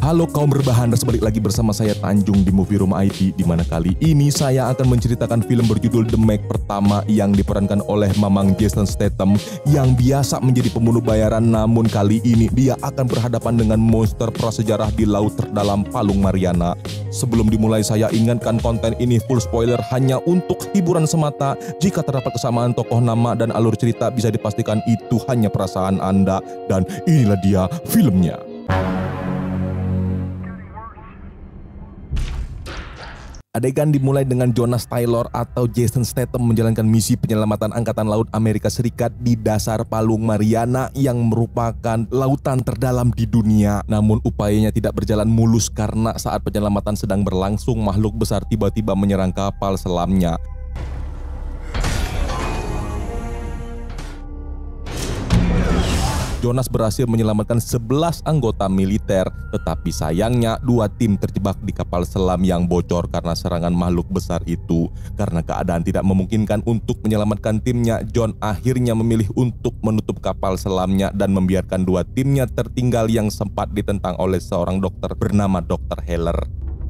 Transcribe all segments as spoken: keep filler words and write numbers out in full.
Halo kaum berbahan, balik lagi bersama saya Tanjung di Movie Room I T, di mana kali ini saya akan menceritakan film berjudul The Meg pertama yang diperankan oleh Mamang Jason Statham yang biasa menjadi pembunuh bayaran, namun kali ini dia akan berhadapan dengan monster prasejarah di laut terdalam Palung Mariana. Sebelum dimulai, saya ingatkan konten ini full spoiler, hanya untuk hiburan semata. Jika terdapat kesamaan tokoh nama dan alur cerita, bisa dipastikan itu hanya perasaan Anda. Dan inilah dia filmnya. Adegan dimulai dengan Jonas Taylor atau Jason Statham menjalankan misi penyelamatan Angkatan Laut Amerika Serikat di dasar Palung Mariana yang merupakan lautan terdalam di dunia. Namun upayanya tidak berjalan mulus karena saat penyelamatan sedang berlangsung, makhluk besar tiba-tiba menyerang kapal selamnya. Jonas berhasil menyelamatkan sebelas anggota militer, tetapi sayangnya dua tim terjebak di kapal selam yang bocor karena serangan makhluk besar itu. Karena keadaan tidak memungkinkan untuk menyelamatkan timnya, John akhirnya memilih untuk menutup kapal selamnya dan membiarkan dua timnya tertinggal yang sempat ditentang oleh seorang dokter bernama dokter Heller.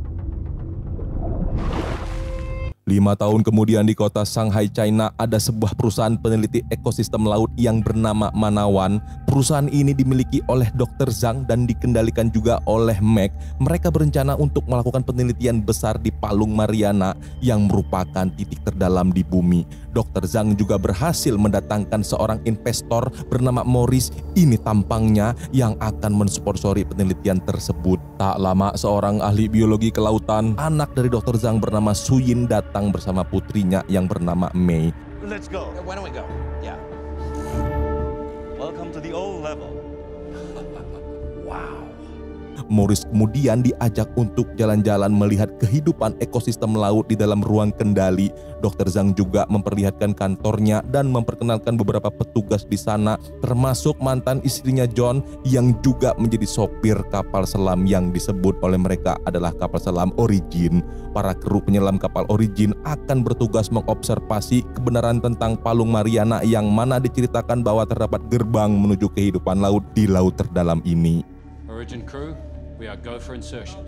Lima tahun kemudian di kota Shanghai, China, ada sebuah perusahaan peneliti ekosistem laut yang bernama Manawan. Perusahaan ini dimiliki oleh dokter Zhang dan dikendalikan juga oleh Meg. Mereka berencana untuk melakukan penelitian besar di Palung Mariana yang merupakan titik terdalam di bumi. dokter Zhang juga berhasil mendatangkan seorang investor bernama Morris, ini tampangnya, yang akan mensponsori penelitian tersebut. Tak lama seorang ahli biologi kelautan, anak dari dokter Zhang bernama Suyin, datang bersama putrinya yang bernama Mei. Let's go. Why don't we go? Yeah. Welcome to the old level. Wow. Morris kemudian diajak untuk jalan-jalan melihat kehidupan ekosistem laut di dalam ruang kendali. dokter Zhang juga memperlihatkan kantornya dan memperkenalkan beberapa petugas di sana, termasuk mantan istrinya John yang juga menjadi sopir kapal selam yang disebut oleh mereka adalah kapal selam Origin. Para kru penyelam kapal Origin akan bertugas mengobservasi kebenaran tentang Palung Mariana yang mana diceritakan bahwa terdapat gerbang menuju kehidupan laut di laut terdalam ini. Origin crew, we are go for insertion.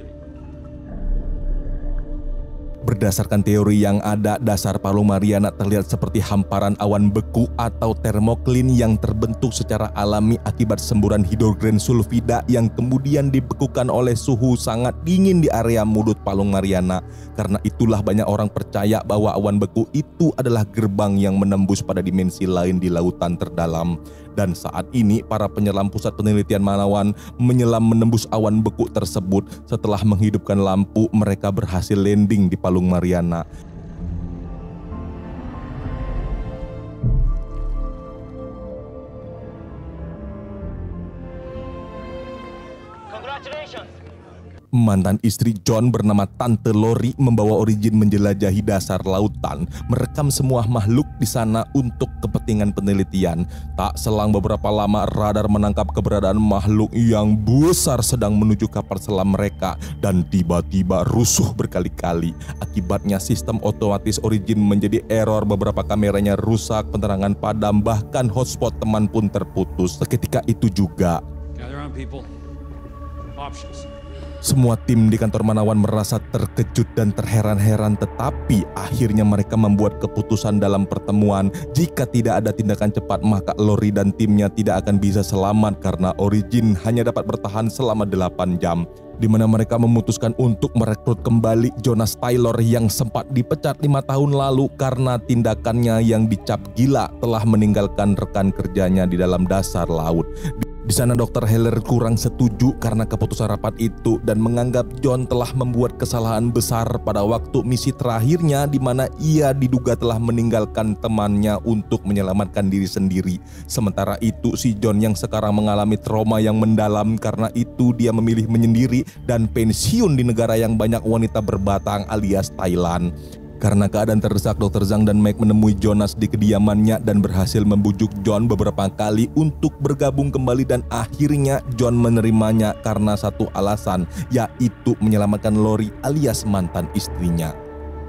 Berdasarkan teori yang ada, dasar Palung Mariana terlihat seperti hamparan awan beku atau termoklin yang terbentuk secara alami akibat semburan hidrogen sulfida yang kemudian dibekukan oleh suhu sangat dingin di area mulut Palung Mariana. Karena itulah banyak orang percaya bahwa awan beku itu adalah gerbang yang menembus pada dimensi lain di lautan terdalam. Dan saat ini para penyelam pusat penelitian Manawan menyelam menembus awan beku tersebut. Setelah menghidupkan lampu, mereka berhasil landing di Palung Mariana. Congratulations. Mantan istri John bernama Tante Lori membawa Origin menjelajahi dasar lautan, merekam semua makhluk di sana untuk kepentingan penelitian. Tak selang beberapa lama, radar menangkap keberadaan makhluk yang besar sedang menuju kapal selam mereka dan tiba-tiba rusuh berkali-kali. Akibatnya sistem otomatis Origin menjadi error, beberapa kameranya rusak, penerangan padam, bahkan hotspot teman pun terputus. Seketika itu juga Gather around, people. Options. semua tim di kantor Manawan merasa terkejut dan terheran-heran, tetapi akhirnya mereka membuat keputusan dalam pertemuan. Jika tidak ada tindakan cepat, maka Lori dan timnya tidak akan bisa selamat karena Origin hanya dapat bertahan selama delapan jam. Di mana mereka memutuskan untuk merekrut kembali Jonas Taylor yang sempat dipecat lima tahun lalu karena tindakannya yang dicap gila telah meninggalkan rekan kerjanya di dalam dasar laut. Di sana dokter Heller kurang setuju karena keputusan rapat itu dan menganggap John telah membuat kesalahan besar pada waktu misi terakhirnya, di mana ia diduga telah meninggalkan temannya untuk menyelamatkan diri sendiri. Sementara itu si John yang sekarang mengalami trauma yang mendalam, karena itu dia memilih menyendiri dan pensiun di negara yang banyak wanita berbatang alias Thailand. Karena keadaan terdesak, dokter Zhang dan Meg menemui Jonas di kediamannya dan berhasil membujuk John beberapa kali untuk bergabung kembali, dan akhirnya John menerimanya karena satu alasan, yaitu menyelamatkan Lori alias mantan istrinya.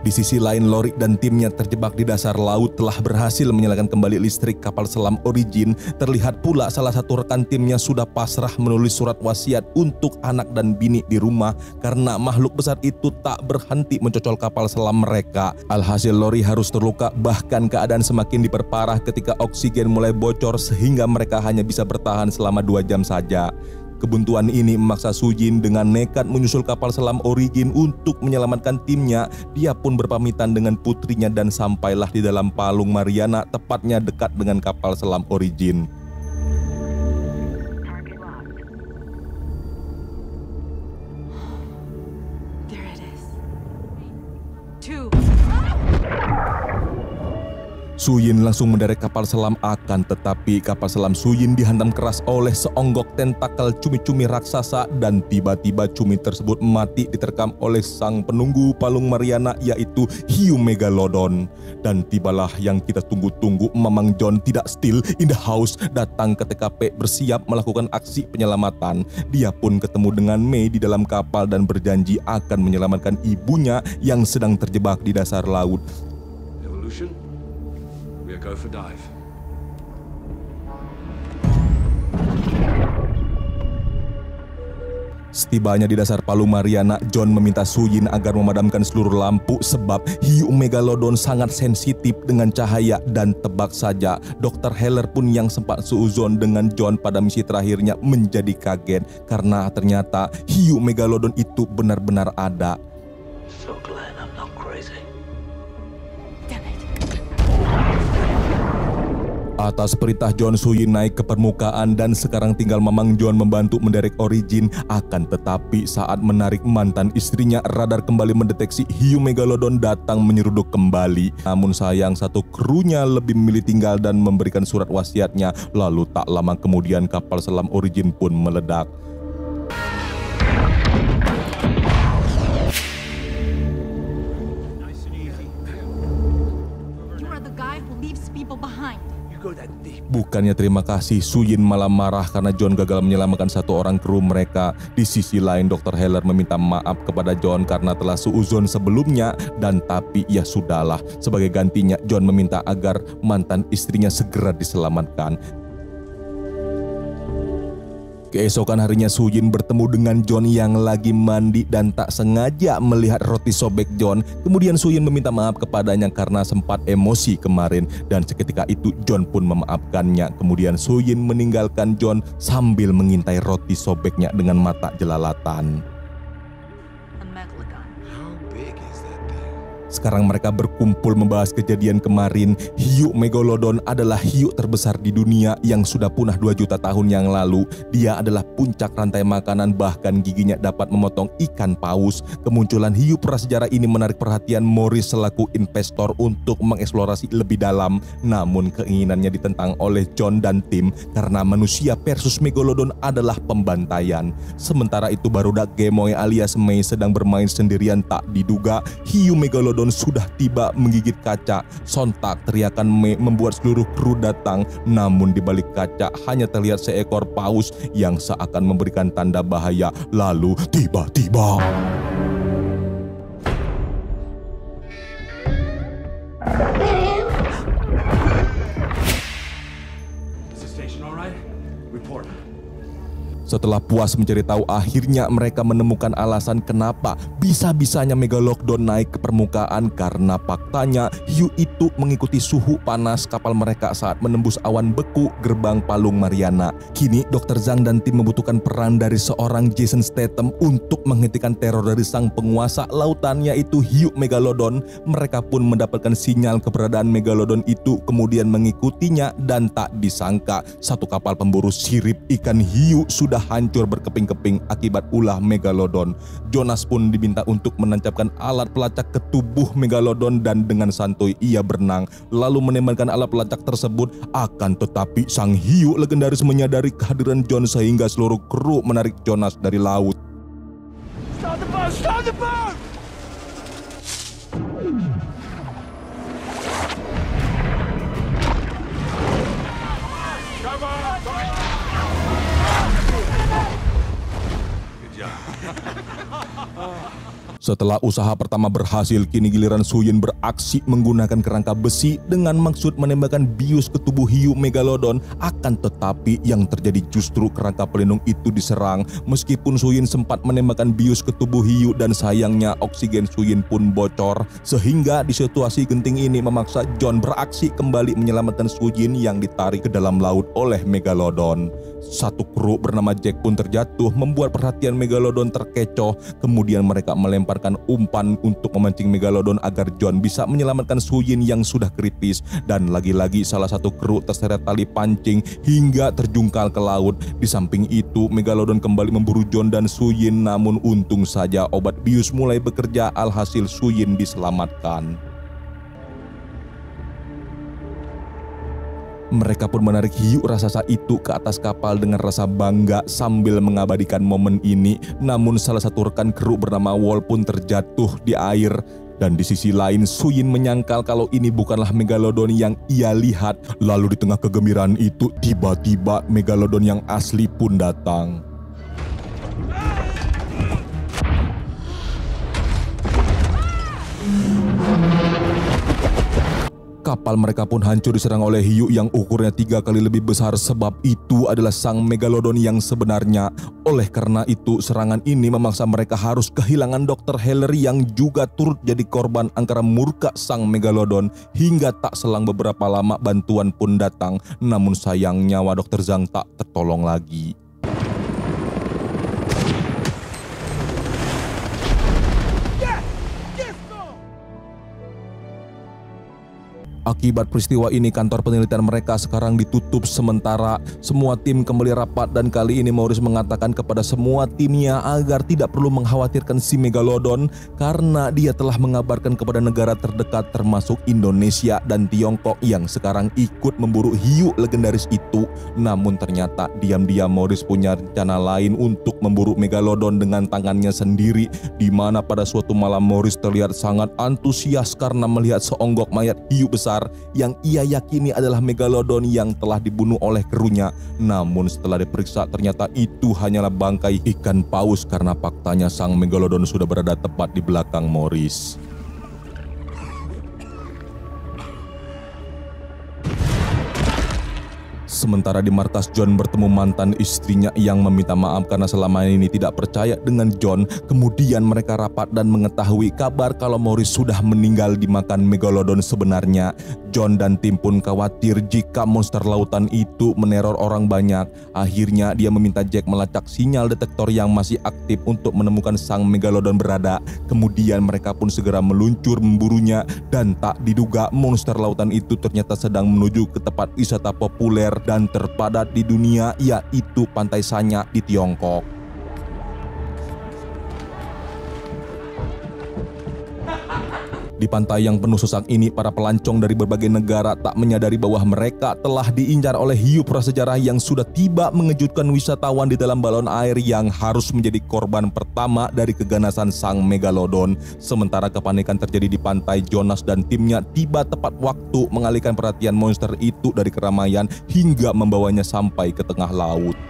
Di sisi lain, Lori dan timnya terjebak di dasar laut telah berhasil menyalakan kembali listrik kapal selam Origin. Terlihat pula salah satu rekan timnya sudah pasrah menulis surat wasiat untuk anak dan bini di rumah karena makhluk besar itu tak berhenti mencocol kapal selam mereka. Alhasil Lori harus terluka, bahkan keadaan semakin diperparah ketika oksigen mulai bocor sehingga mereka hanya bisa bertahan selama dua jam saja. Kebuntuan ini memaksa Sujin dengan nekat menyusul kapal selam Origin untuk menyelamatkan timnya. Dia pun berpamitan dengan putrinya dan sampailah di dalam Palung Mariana, tepatnya dekat dengan kapal selam Origin. There it is. Two. Suyin langsung menderek kapal selam, akan tetapi kapal selam Suyin dihantam keras oleh seonggok tentakel cumi-cumi raksasa dan tiba-tiba cumi tersebut mati diterkam oleh sang penunggu Palung Mariana, yaitu hiu Megalodon. Dan tibalah yang kita tunggu-tunggu, Mamang John tidak still in the house datang ke T K P bersiap melakukan aksi penyelamatan. Dia pun ketemu dengan Mei di dalam kapal dan berjanji akan menyelamatkan ibunya yang sedang terjebak di dasar laut. Evolution? We'll go for dive. Setibanya di dasar Palung Mariana, John meminta Suyin agar memadamkan seluruh lampu sebab hiu Megalodon sangat sensitif dengan cahaya. Dan tebak saja, dokter Heller pun yang sempat seuzon dengan John pada misi terakhirnya menjadi kaget karena ternyata hiu Megalodon itu benar-benar ada. So glad I'm not crazy. Damn it. Atas perintah John, Suyin naik ke permukaan dan sekarang tinggal Mamang John membantu menderek Origin. Akan tetapi saat menarik mantan istrinya, radar kembali mendeteksi hiu Megalodon datang menyeruduk kembali. Namun sayang, satu krunya lebih memilih tinggal dan memberikan surat wasiatnya. Lalu tak lama kemudian kapal selam Origin pun meledak. You are the guy who leaves people behind. Bukannya terima kasih, Suyin malah marah karena John gagal menyelamatkan satu orang kru mereka. Di sisi lain, dokter Heller meminta maaf kepada John karena telah seuzon sebelumnya, dan tapi ya sudahlah. Sebagai gantinya, John meminta agar mantan istrinya segera diselamatkan. Keesokan harinya, Suyin bertemu dengan John yang lagi mandi dan tak sengaja melihat roti sobek John. Kemudian Suyin meminta maaf kepadanya karena sempat emosi kemarin, dan seketika itu John pun memaafkannya. Kemudian Suyin meninggalkan John sambil mengintai roti sobeknya dengan mata jelalatan. A megalodon. How big is that thing? Sekarang mereka berkumpul membahas kejadian kemarin. Hiu Megalodon adalah hiu terbesar di dunia yang sudah punah dua juta tahun yang lalu. Dia adalah puncak rantai makanan, bahkan giginya dapat memotong ikan paus. Kemunculan hiu prasejarah ini menarik perhatian Morris selaku investor untuk mengeksplorasi lebih dalam. Namun keinginannya ditentang oleh John dan tim karena manusia versus Megalodon adalah pembantaian. Sementara itu barudak Gemoy alias Mei sedang bermain sendirian. Tak diduga hiu Megalodon sudah tiba menggigit kaca. Sontak teriakan Mei membuat seluruh kru datang. Namun di balik kaca hanya terlihat seekor paus yang seakan memberikan tanda bahaya. Lalu tiba-tiba Is the station all right? Report. setelah puas mencari tahu, akhirnya mereka menemukan alasan kenapa bisa-bisanya Megalodon naik ke permukaan, karena faktanya hiu itu mengikuti suhu panas kapal mereka saat menembus awan beku gerbang Palung Mariana. Kini dokter Zhang dan tim membutuhkan peran dari seorang Jason Statham untuk menghentikan teror dari sang penguasa lautan, yaitu hiu Megalodon. Mereka pun mendapatkan sinyal keberadaan Megalodon itu, kemudian mengikutinya, dan tak disangka satu kapal pemburu sirip ikan hiu sudah hancur berkeping-keping akibat ulah Megalodon. Jonas pun diminta untuk menancapkan alat pelacak ke tubuh Megalodon dan dengan santuy ia berenang lalu menembakkan alat pelacak tersebut. Akan tetapi sang hiu legendaris menyadari kehadiran John sehingga seluruh kru menarik Jonas dari laut. Stop the boat! Stop the boat! Come on! Setelah usaha pertama berhasil, kini giliran Suyin beraksi menggunakan kerangka besi dengan maksud menembakkan bius ke tubuh hiu Megalodon. Akan tetapi yang terjadi justru kerangka pelindung itu diserang. Meskipun Suyin sempat menembakkan bius ke tubuh hiu dan sayangnya oksigen Suyin pun bocor. Sehingga di situasi genting ini memaksa John beraksi kembali menyelamatkan Suyin yang ditarik ke dalam laut oleh Megalodon. Satu kru bernama Jack pun terjatuh, membuat perhatian Megalodon terkecoh. Kemudian mereka melemparkan umpan untuk memancing Megalodon agar John bisa menyelamatkan Suyin yang sudah kritis. Dan lagi-lagi salah satu kru terseret tali pancing hingga terjungkal ke laut. Di samping itu Megalodon kembali memburu John dan Suyin, namun untung saja obat bius mulai bekerja, alhasil Suyin diselamatkan. Mereka pun menarik hiu raksasa itu ke atas kapal dengan rasa bangga sambil mengabadikan momen ini. Namun salah satu rekan kru bernama Wall pun terjatuh di air. Dan di sisi lain Suyin menyangkal kalau ini bukanlah Megalodon yang ia lihat. Lalu di tengah kegembiraan itu tiba-tiba Megalodon yang asli pun datang. Kapal mereka pun hancur diserang oleh hiu yang ukurnya tiga kali lebih besar, sebab itu adalah sang Megalodon yang sebenarnya. Oleh karena itu serangan ini memaksa mereka harus kehilangan dokter Hillary yang juga turut jadi korban angkara murka sang Megalodon. Hingga tak selang beberapa lama bantuan pun datang, namun sayang nyawa dokter Zhang tak tertolong lagi. Akibat peristiwa ini kantor penelitian mereka sekarang ditutup sementara. Semua tim kembali rapat dan kali ini Maurice mengatakan kepada semua timnya agar tidak perlu mengkhawatirkan si Megalodon karena dia telah mengabarkan kepada negara terdekat termasuk Indonesia dan Tiongkok yang sekarang ikut memburu hiu legendaris itu. Namun ternyata diam-diam Maurice punya rencana lain untuk memburu Megalodon dengan tangannya sendiri, di mana pada suatu malam Maurice terlihat sangat antusias karena melihat seonggok mayat hiu besar yang ia yakini adalah Megalodon yang telah dibunuh oleh krunya. Namun setelah diperiksa ternyata itu hanyalah bangkai ikan paus karena faktanya sang Megalodon sudah berada tepat di belakang Maurice. Sementara di markas John bertemu mantan istrinya yang meminta maaf karena selama ini tidak percaya dengan John. Kemudian mereka rapat dan mengetahui kabar kalau Maurice sudah meninggal dimakan Megalodon sebenarnya. John dan tim pun khawatir jika monster lautan itu meneror orang banyak. Akhirnya dia meminta Jack melacak sinyal detektor yang masih aktif untuk menemukan sang Megalodon berada. Kemudian mereka pun segera meluncur memburunya dan tak diduga monster lautan itu ternyata sedang menuju ke tempat wisata populer dan terpadat di dunia, yaitu Pantai Sanya di Tiongkok. Di pantai yang penuh sesak ini, para pelancong dari berbagai negara tak menyadari bahwa mereka telah diincar oleh hiu prasejarah yang sudah tiba mengejutkan wisatawan di dalam balon air yang harus menjadi korban pertama dari keganasan sang Megalodon. Sementara kepanikan terjadi di pantai, Jonas dan timnya tiba tepat waktu mengalihkan perhatian monster itu dari keramaian hingga membawanya sampai ke tengah laut.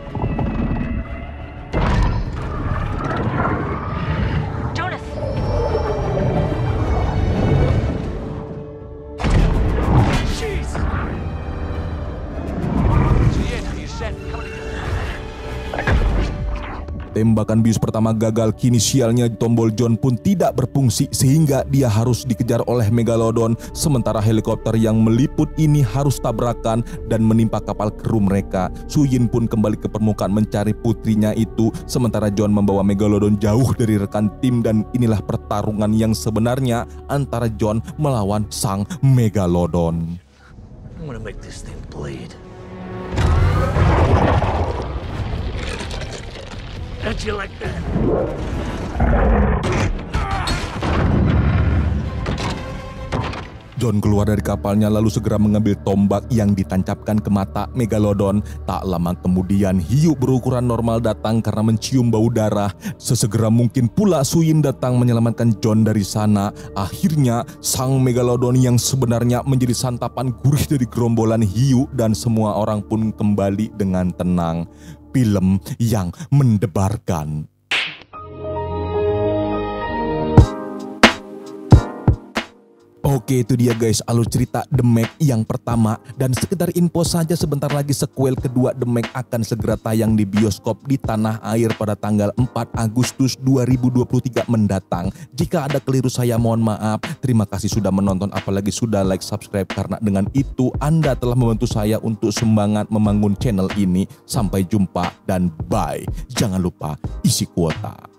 Tembakan bius pertama gagal, kini sialnya tombol John pun tidak berfungsi sehingga dia harus dikejar oleh Megalodon. Sementara helikopter yang meliput ini harus tabrakan dan menimpa kapal kru mereka. Suyin pun kembali ke permukaan mencari putrinya itu, sementara John membawa Megalodon jauh dari rekan tim dan inilah pertarungan yang sebenarnya antara John melawan sang Megalodon. I'm gonna make this thing bleed. How'd you like that? John keluar dari kapalnya lalu segera mengambil tombak yang ditancapkan ke mata Megalodon. Tak lama kemudian hiu berukuran normal datang karena mencium bau darah. Sesegera mungkin pula Suyin datang menyelamatkan John dari sana. Akhirnya sang Megalodon yang sebenarnya menjadi santapan gurih dari gerombolan hiu dan semua orang pun kembali dengan tenang. Film yang mendebarkan. Oke, itu dia guys alur cerita The Meg yang pertama. Dan sekedar info saja, sebentar lagi sequel kedua The Meg akan segera tayang di bioskop di tanah air pada tanggal empat Agustus dua ribu dua puluh tiga mendatang. Jika ada keliru saya mohon maaf. Terima kasih sudah menonton, apalagi sudah like, subscribe, karena dengan itu Anda telah membantu saya untuk semangat membangun channel ini. Sampai jumpa dan bye. Jangan lupa isi kuota.